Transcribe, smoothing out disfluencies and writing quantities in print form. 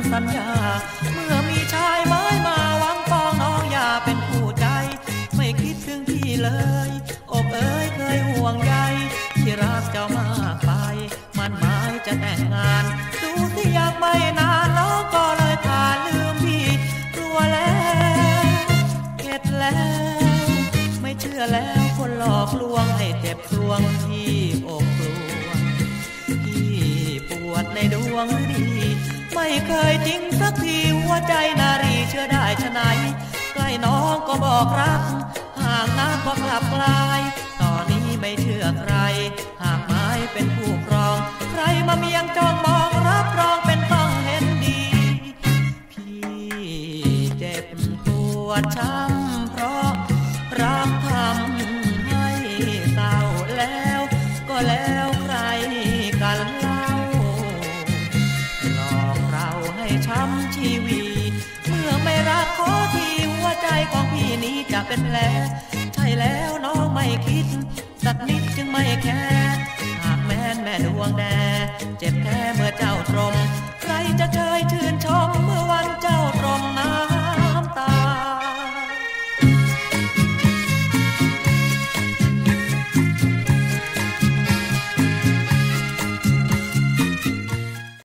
สัญญาเมื่อมีชายไม้มาหวังปองน้องอย่าเป็นคู่ใจไม่คิดถึงพี่เลยอกเอ๋ยเคยห่วงใยที่รักเจ้ามากไปมันหมายจะแต่งงานดูที่ยังไม่นานน้องก็เลยผ่านลืมพี่กลัวแล้วเข็ดแล้วไม่เชื่อแล้วคนหลอกลวงให้เจ็บสวงที่อกกลัวพี่ปวดในดวงดีไม่เคยจริงสักทีหัวใจนารีเชื่อได้ชะไหนใกล้น้องก็บอกรักห่างนานก็กลับกลายตอนนี้ไม่เชื่อใครหากไม้เป็นผู้ครองใครมาเมียงจ้องมองรับรองเป็นต้องเห็นดีพี่เจ็บปวดช้ำเพราะรักทำให้เศร้าแล้วก็แล้วใครกันเล่าหลอกเราให้ช้ำชีวีเมื่อไม่รักขอทีหัวใจของพี่นี้จะเป็นแผลใช่แล้วน้องไม่คิดสักนิดจึงไม่แค่หากแม้นแม่ดวงแดเจ็บแท้เมื่อเจ้าตรงใครจะเคยเชื่อ